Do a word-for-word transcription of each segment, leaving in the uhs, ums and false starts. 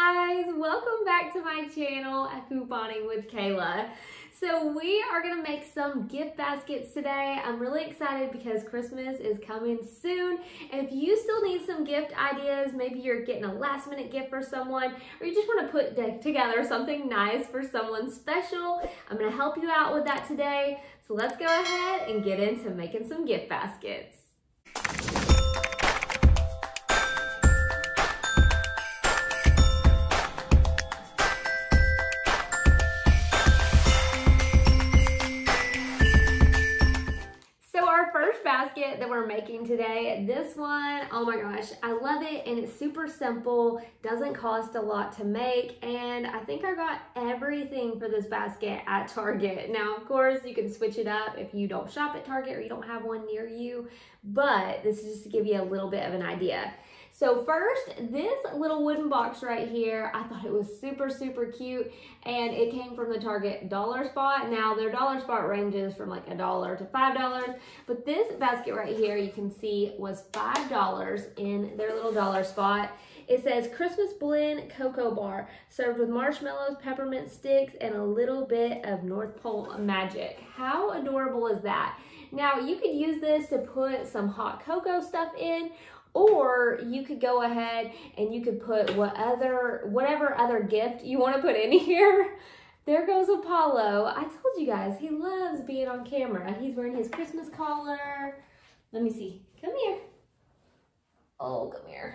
guys, welcome back to my channel at Couponing with Kayla. So we are gonna make some gift baskets today. I'm really excited because Christmas is coming soon. And if you still need some gift ideas, maybe you're getting a last minute gift for someone, or you just wanna put together something nice for someone special, I'm gonna help you out with that today. So let's go ahead and get into making some gift baskets. Basket that we're making today, this one, oh my gosh, I love it, and it's super simple, doesn't cost a lot to make, and I think I got everything for this basket at Target. Now, of course, you can switch it up if you don't shop at Target or you don't have one near you, but this is just to give you a little bit of an idea. So first, this little wooden box right here, I thought it was super, super cute, and it came from the Target dollar spot. Now, their dollar spot ranges from like a dollar to five dollars, but this basket right here, you can see, was five dollars in their little dollar spot. It says Christmas Blend Cocoa Bar, served with marshmallows, peppermint sticks, and a little bit of North Pole magic. How adorable is that? Now, you could use this to put some hot cocoa stuff in, or you could go ahead and you could put what other, whatever other gift you want to put in here. There goes Apollo. I told you guys, he loves being on camera. He's wearing his Christmas collar. Let me see. Come here. Oh, come here.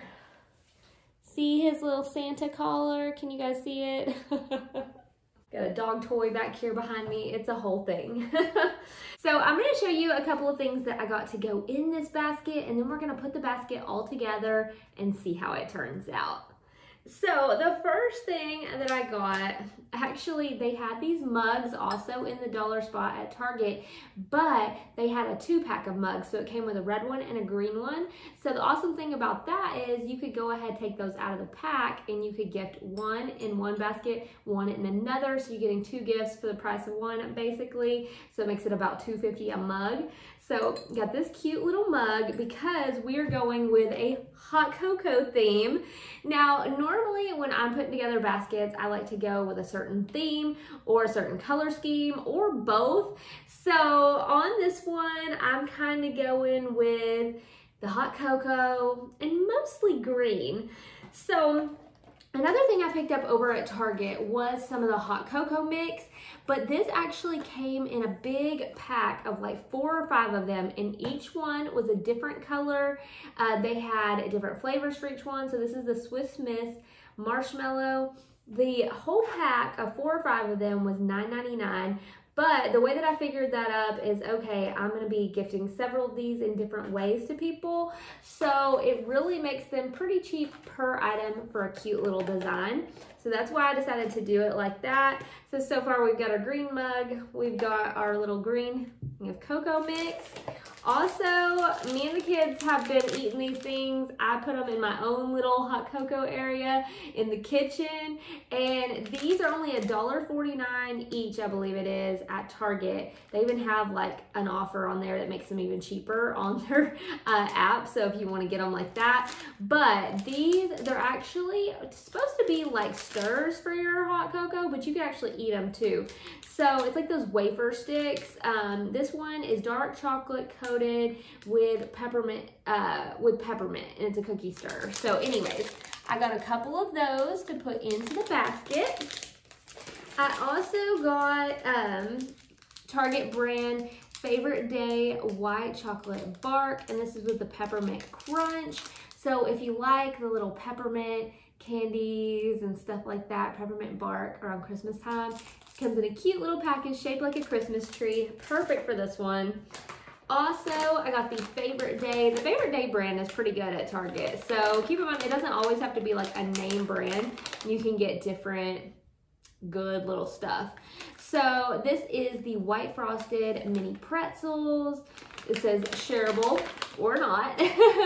See his little Santa collar? Can you guys see it? Got a dog toy back here behind me. It's a whole thing. So I'm gonna show you a couple of things that I got to go in this basket, and then we're gonna put the basket all together and see how it turns out. So the first thing that I got, actually they had these mugs also in the dollar spot at Target, but they had a two pack of mugs. So it came with a red one and a green one. So the awesome thing about that is you could go ahead, take those out of the pack, and you could gift one in one basket, one in another. So you're getting two gifts for the price of one basically. So it makes it about two fifty a mug. So got this cute little mug because we're going with a hot cocoa theme. Now, normally when I'm putting together baskets, I like to go with a certain theme or a certain color scheme or both. So on this one, I'm kind of going with the hot cocoa and mostly green. So another thing I picked up over at Target was some of the hot cocoa mix, but this actually came in a big pack of like four or five of them, and each one was a different color. Uh, they had different flavors for each one. So this is the Swiss Miss Marshmallow. The whole pack of four or five of them was nine ninety-nine. But the way that I figured that up is, okay, I'm gonna be gifting several of these in different ways to people. So it really makes them pretty cheap per item for a cute little design. So that's why I decided to do it like that. So, so far we've got our green mug, we've got our little green cocoa mix. Also, me and the kids have been eating these things. I put them in my own little hot cocoa area in the kitchen, and these are only a dollar forty-nine each, I believe it is, at Target. They even have like an offer on there that makes them even cheaper on their uh, app, so if you want to get them like that. But these, they're actually supposed to be like stirs for your hot cocoa, but you can actually eat them too. So it's like those wafer sticks. Um, this one is dark chocolate coated with peppermint, uh, with peppermint, and it's a cookie stir. So anyways, I got a couple of those to put into the basket. I also got um, Target brand Favorite Day white chocolate bark, and this is with the peppermint crunch. So if you like the little peppermint candies and stuff like that, peppermint bark around Christmas time, comes in a cute little package shaped like a Christmas tree. Perfect for this one. Also, I got the Favorite Day. The Favorite Day brand is pretty good at Target. So keep in mind, it doesn't always have to be like a name brand. You can get different good little stuff. So this is the white frosted mini pretzels. It says shareable or not.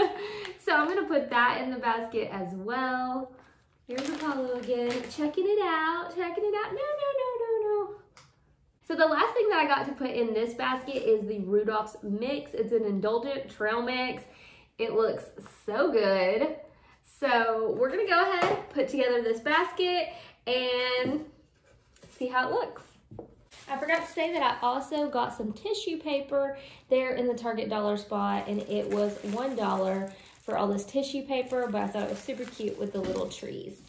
So I'm gonna put that in the basket as well. Here's Apollo again, checking it out, checking it out. No, no, no, no, no. So the last thing that I got to put in this basket is the Rudolph's Mix. It's an indulgent trail mix. It looks so good. So we're gonna go ahead, put together this basket and see how it looks. I forgot to say that I also got some tissue paper there in the Target dollar spot, and it was one dollar for all this tissue paper, but I thought it was super cute with the little trees.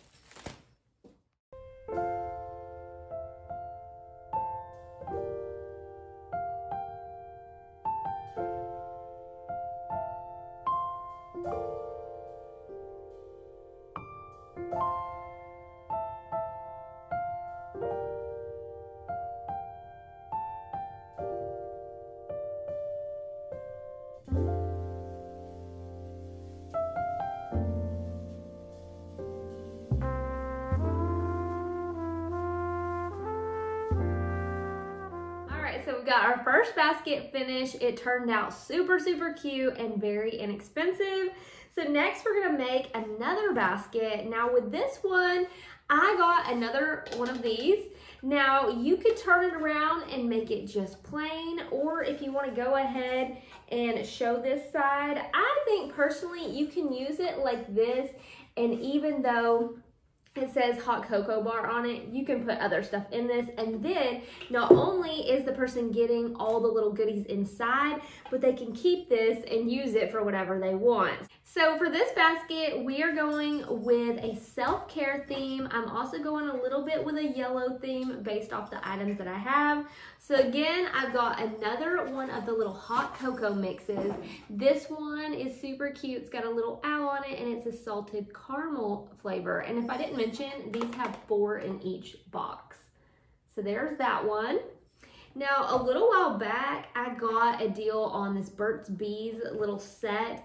So we got our first basket finished. It turned out super, super cute and very inexpensive. So next we're gonna make another basket. Now with this one, I got another one of these. Now you could turn it around and make it just plain, or if you wanna go ahead and show this side, I think personally you can use it like this, and even though it says hot cocoa bar on it, you can put other stuff in this, and then not only is the person getting all the little goodies inside, but they can keep this and use it for whatever they want. So for this basket, we are going with a self-care theme. I'm also going a little bit with a yellow theme based off the items that I have. So again, I've got another one of the little hot cocoa mixes. This one is super cute. It's got a little owl on it, and it's a salted caramel flavor. And if I didn't mention, these have four in each box. So there's that one. Now, a little while back, I got a deal on this Burt's Bees little set.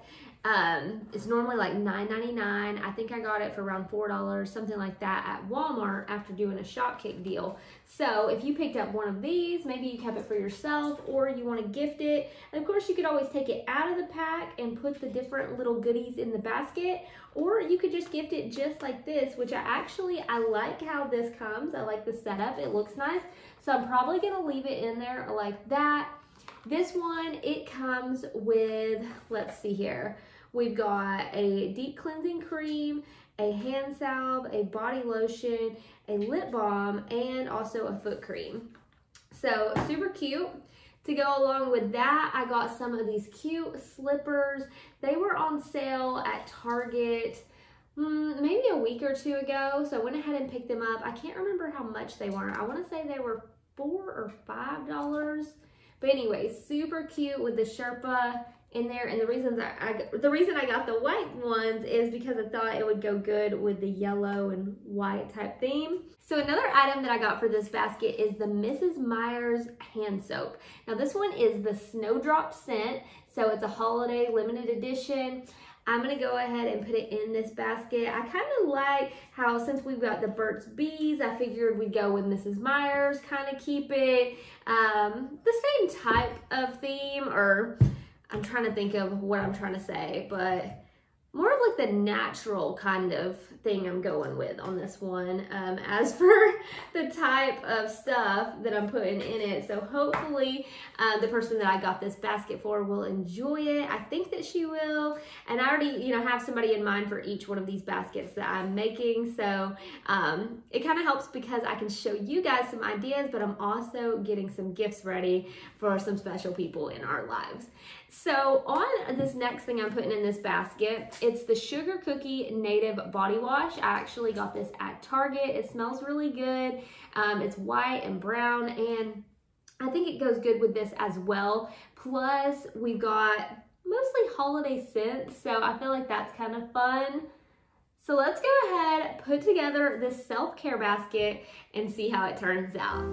Um, it's normally like nine ninety-nine. I think I got it for around four dollars, something like that at Walmart after doing a Shopkick deal. So if you picked up one of these, maybe you kept it for yourself or you want to gift it. And of course, you could always take it out of the pack and put the different little goodies in the basket, or you could just gift it just like this, which I actually, I like how this comes. I like the setup. It looks nice. So I'm probably going to leave it in there like that. This one, it comes with, let's see here. We've got a deep cleansing cream, a hand salve, a body lotion, a lip balm, and also a foot cream. So super cute. To go along with that, I got some of these cute slippers. They were on sale at Target mm, maybe a week or two ago. So I went ahead and picked them up. I can't remember how much they were. I want to say they were four or five dollars. But anyway, super cute with the Sherpa in there, and the reasons I, I the reason I got the white ones is because I thought it would go good with the yellow and white type theme. So another item that I got for this basket is the Missus Meyer's hand soap. Now this one is the Snowdrop scent, so it's a holiday limited edition. I'm gonna go ahead and put it in this basket. I kind of like how, since we've got the Burt's Bees, I figured we'd go with Missus Meyer's, kind of keep it um, the same type of theme, or I'm trying to think of what I'm trying to say, but more of like the natural kind of thing I'm going with on this one, um, as for the type of stuff that I'm putting in it. So hopefully uh, the person that I got this basket for will enjoy it. I think that she will. And I already, you know, have somebody in mind for each one of these baskets that I'm making. So um, it kind of helps because I can show you guys some ideas, but I'm also getting some gifts ready for some special people in our lives. So on this next thing I'm putting in this basket, it's the Sugar Cookie Native Body Wash. I actually got this at Target. It smells really good. Um, it's white and brown, and I think it goes good with this as well. Plus, we've got mostly holiday scents, so I feel like that's kind of fun. So let's go ahead, put together this self-care basket and see how it turns out.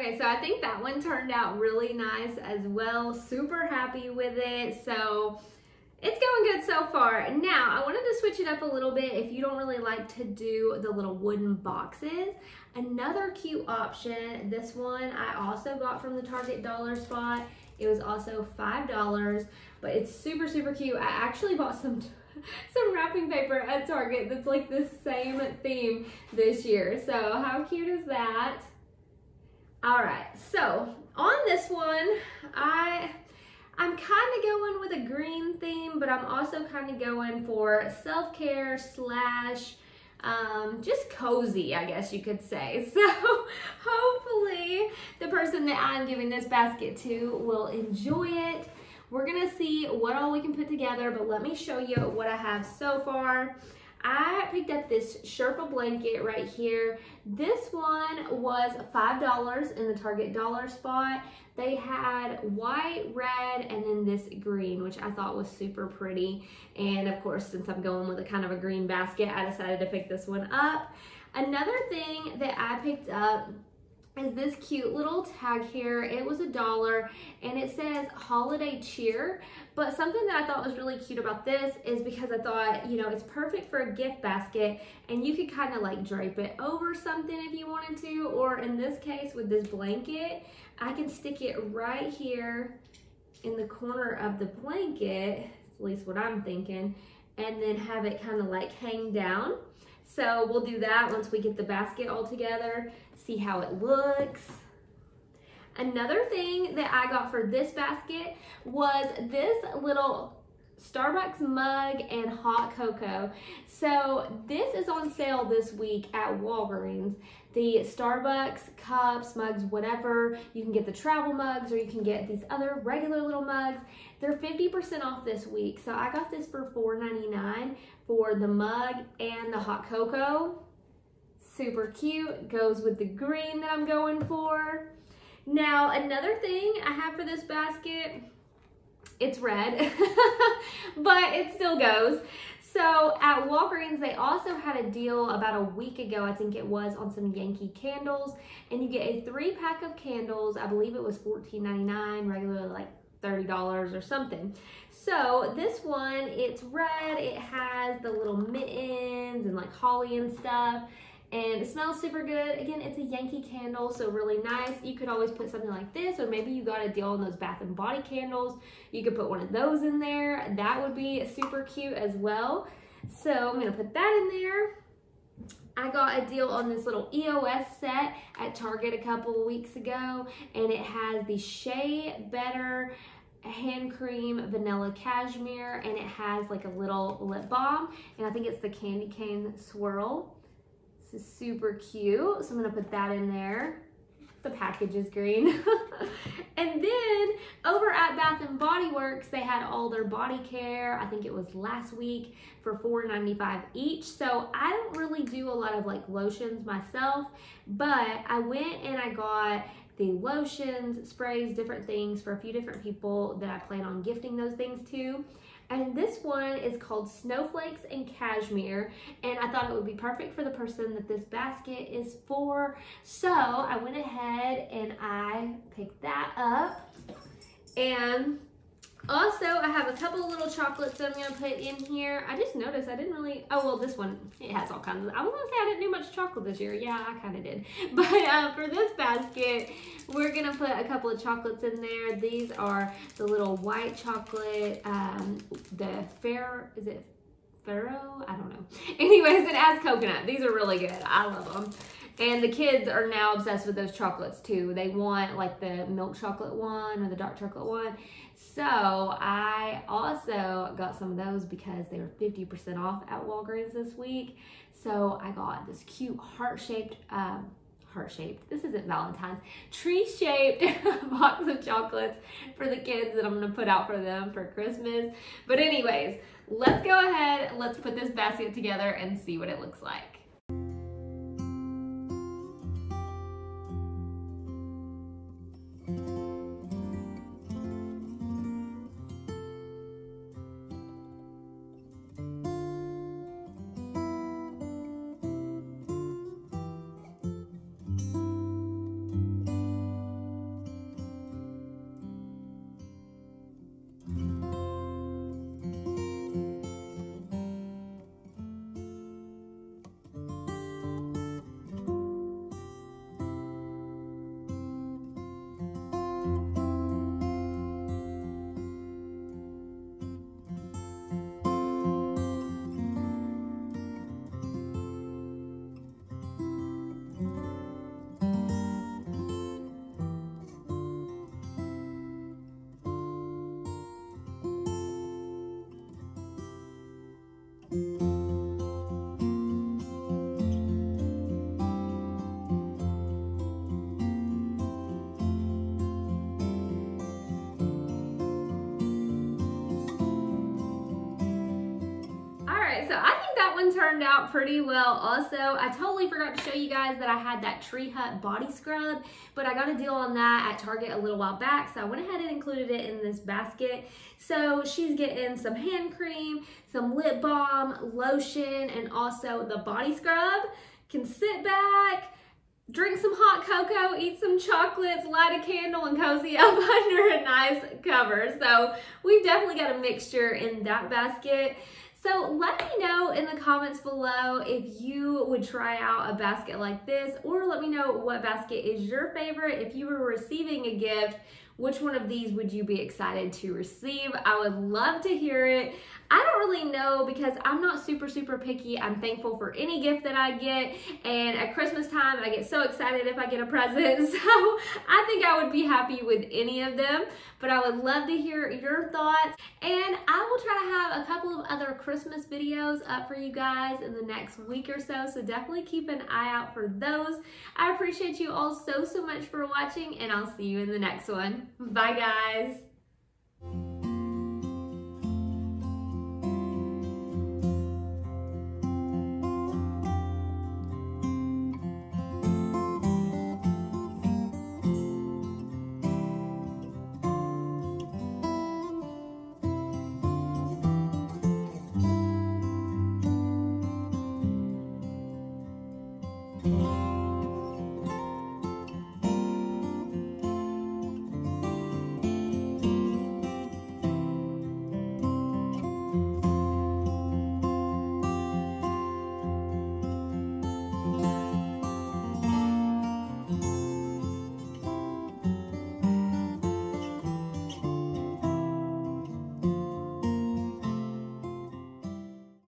Okay, so I think that one turned out really nice as well. Super happy with it. So it's going good so far. Now, I wanted to switch it up a little bit if you don't really like to do the little wooden boxes. Another cute option, this one I also got from the Target Dollar Spot. It was also five dollars, but it's super, super cute. I actually bought some some wrapping paper at Target that's like the same theme this year. So how cute is that? All right, so on this one, I, I'm kind of going with a green theme, but I'm also kind of going for self-care slash um, just cozy, I guess you could say. So hopefully the person that I'm giving this basket to will enjoy it. We're gonna see what all we can put together, but let me show you what I have so far. I picked up this Sherpa blanket right here. This one was five dollars in the Target Dollar Spot. They had white, red, and then this green, which I thought was super pretty. And of course, since I'm going with a kind of a green basket, I decided to pick this one up. Another thing that I picked up is this cute little tag here. It was a dollar and it says holiday cheer, but something that I thought was really cute about this is because I thought, you know, it's perfect for a gift basket and you could kind of like drape it over something if you wanted to, or in this case with this blanket, I can stick it right here in the corner of the blanket, at least what I'm thinking, and then have it kind of like hang down. So we'll do that once we get the basket all together, see how it looks. Another thing that I got for this basket was this little Starbucks mug and hot cocoa. So this is on sale this week at Walgreens. The Starbucks cups, mugs, whatever. You can get the travel mugs or you can get these other regular little mugs. They're fifty percent off this week. So I got this for four ninety-nine for the mug and the hot cocoa. Super cute, goes with the green that I'm going for. Now, another thing I have for this basket, it's red, but it still goes. So at Walgreens, they also had a deal about a week ago, I think it was, on some Yankee candles, and you get a three pack of candles. I believe it was fourteen ninety-nine, regularly like thirty dollars or something. So this one, it's red, it has the little mittens and like holly and stuff, and it smells super good. Again, it's a Yankee candle, so really nice. You could always put something like this, or maybe you got a deal on those Bath and Body candles. You could put one of those in there. That would be super cute as well. So I'm gonna put that in there. I got a deal on this little E O S set at Target a couple of weeks ago, and it has the Shea Better hand cream vanilla cashmere, and it has like a little lip balm, and I think it's the candy cane swirl. This is super cute, so I'm gonna put that in there. The package is green. And then over at Bath and Body Works, they had all their body care. I think it was last week for four ninety-five each. So I don't really do a lot of like lotions myself, but I went and I got the lotions, sprays, different things for a few different people that I plan on gifting those things to. And this one is called Snowflakes and Cashmere, and I thought it would be perfect for the person that this basket is for. So I went ahead and I picked that up. And also I have a couple of little chocolates that I'm gonna put in here. I just noticed I didn't really, oh well, this one, it has all kinds of, I was gonna say I didn't do much chocolate this year. Yeah, I kind of did. But uh, for this basket, we're gonna put a couple of chocolates in there. These are the little white chocolate, um, the fair, is it Faro? I don't know. Anyways, it has coconut. These are really good. I love them. And the kids are now obsessed with those chocolates too. They want like the milk chocolate one or the dark chocolate one. So I also got some of those because they were fifty percent off at Walgreens this week. So I got this cute heart-shaped, um, heart-shaped, this isn't Valentine's, tree-shaped box of chocolates for the kids that I'm gonna put out for them for Christmas. But anyways, let's go ahead, let's put this basket together and see what it looks like. Okay, so I think that one turned out pretty well also. I totally forgot to show you guys that I had that Tree Hut body scrub, but I got a deal on that at Target a little while back, so I went ahead and included it in this basket. So she's getting some hand cream, some lip balm, lotion, and also the body scrub. Can sit back, drink some hot cocoa, eat some chocolates, light a candle, and cozy up under a nice cover. So we've definitely got a mixture in that basket. So let me know in the comments below if you would try out a basket like this, or let me know what basket is your favorite. If you were receiving a gift, which one of these would you be excited to receive? I would love to hear it. I don't really know because I'm not super, super picky. I'm thankful for any gift that I get. And at Christmas time, I get so excited if I get a present. So I think I would be happy with any of them. But I would love to hear your thoughts. And I will try to have a couple of other Christmas videos up for you guys in the next week or so. So definitely keep an eye out for those. I appreciate you all so, so much for watching. And I'll see you in the next one. Bye, guys.